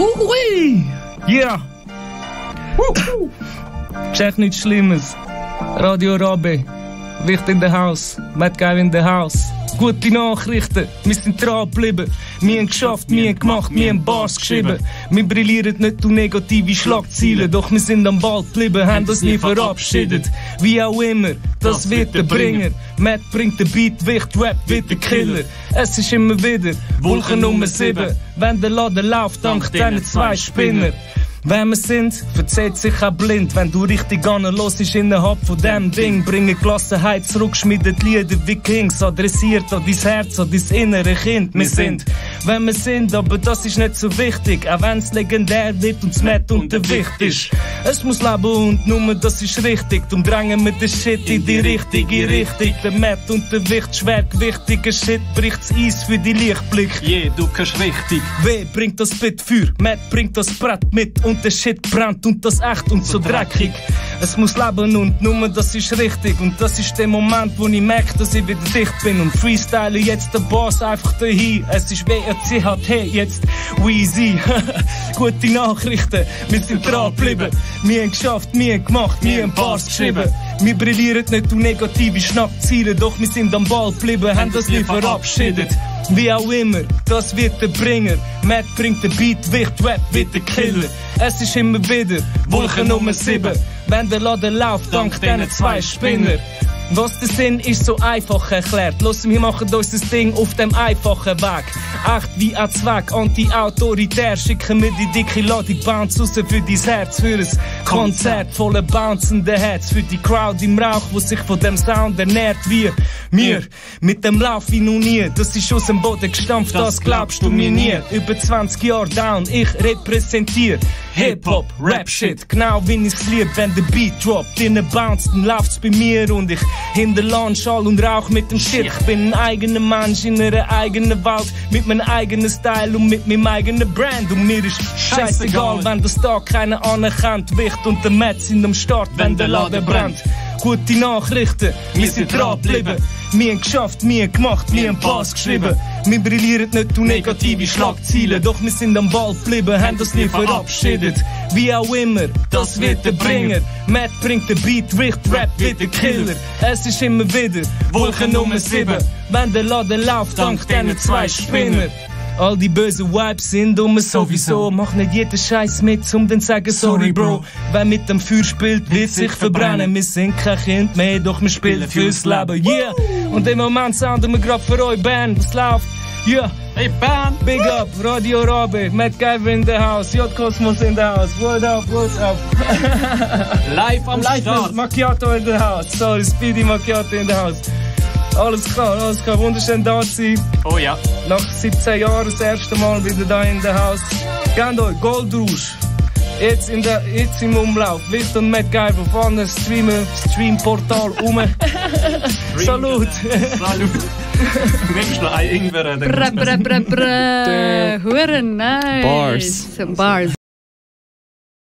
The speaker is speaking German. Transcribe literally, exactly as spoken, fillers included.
Hui! Yeah! Gschächnütschlimmers. Radio Rabe. Wicht in der Haus. Mattgyer in der Haus. Gute Nachrichten, wir sind dran geblieben. Wir haben geschafft, wir haben gemacht, wir haben Bars geschrieben. Wir brillieren nicht durch negative Schlagzeilen, doch wir sind am Ball geblieben, haben uns nie verabschiedet. Wie auch immer, das wird der Bringer. Matt bringt den Beat, Wicht, Rap wird der Killer. Es ist immer wieder Wolke Nummer sieben, wenn der Laden läuft, dank diesen zwei Spinner. Wer wir sind, verzählt sich auch blind. Wenn du richtig los ist innerhalb von dem Ding, bringe Gelassenheit zurück, schmiedet Lieder wie Kings, adressiert an dein Herz, an dein innere Kind. Wir sind, wer wir sind, aber das ist nicht so wichtig, auch wenn's legendär wird und das Matt und der Wicht ist. Es muss leben und nur das ist richtig, darum drängen wir den Shit in die richtige Richtung. Der Matt und der Wicht, schwergewichtiger Shit, bricht's Eis für die Lichtblick. Yeah, du kannst richtig. W bringt das Bit für, Matt bringt das Brett mit. Und der Shit brennt und das echt und so dreckig. Es muss leben und nur das ist richtig. Und das ist der Moment, wo ich merke, dass ich wieder dicht bin. Und freestyle jetzt den Boss einfach dahin. Es ist W R C H T, jetzt Weezy. Gute Nachrichten, wir sind dran geblieben. Wir haben geschafft, wir haben gemacht, wir haben Bars geschrieben. Wir brillieren nicht durch negative Schlagzeilen, doch wir sind am Ball geblieben, haben das nie verabschiedet. Wie auch immer, das wird der Bringer. Matt bringt den Beat, Wicht, Rap wird der Killer. Es ist immer wieder Wolke Nummer sieben, wenn der Laden läuft, dank diesen zwei Spinner. Was der Sinn ist so einfach erklärt. Los, wir machen uns das Ding auf dem einfachen Weg. Echt wie ein Zweck, anti-autoritär. Schicken wir die dicke Ladung Bounce raus für dein Herz. Für ein Konzert voller bouncenden Herz. Für die Crowd im Rauch, wo sich von dem Sound ernährt wie mir. Mit dem Lauf wie noch nie. Das ist aus dem Boden gestampft, das glaubst du mir nie. Über zwanzig Jahre down, ich repräsentiere Hip-Hop, Rap-Shit, genau wie ich's lieb, wenn der Beat droppt. Innen bounce, dann läuft's bei mir und ich hinterlasse Schall und Rauch mit dem Shit. Ich bin ein eigener Mensch in einer eigenen Welt, mit meinem eigenen Style und mit meinem eigenen Brand. Und mir ist scheißegal, wenn das da keiner anerkennt. Wicht und der Matt sind am Start, wenn der Laden brennt. Gute Nachrichten, wir sind dran geblieben. Wir haben geschafft, wir haben gemacht, wir haben Bars geschrieben. Wir brillieren nicht durch negative Schlagzeilen, doch wir sind am Ball geblieben, haben das nie verabschiedet. Wie auch immer, das wird der Bringer. Matt bringt den Beat, Wicht, Rap wird der Killer. Es ist immer wieder Wolke Nummer sieben, wenn der Laden läuft, dank diesen zwei Spinner. All die bösen Vibes sind um sowieso. Mach nicht jeden Scheiß mit, um dann zu sagen sorry Bro. Wer mit dem Feuer spielt, wird sich verbrennen. Wir sind kein Kind mehr, doch wir spielen fürs Leben. Yeah! Und im Moment sounden wir grad für euch Band. Was läuft? Yeah! Hey Band! Big up, Radio Rabe, Mattgyver in the house, J-Kosmos in the house. What up, what up? Live am Start. Macchiato in the house. Sorry, Speedy Macchiato in the house. Alles klar, alles klar, wunderschön da zu sein. Oh ja. Nach siebzehn Jahren das erste Mal wieder da in der Haus. Gebt euch Goldruusch. Jetzt, in der, jetzt im Umlauf. Wicht und Mattgyer auf allen Streamer, Streamportal um. Salut. Salut. Nimmst du ein Ingwer? Bra, bra, bra, bra. Huren, nice. Bars. Bars.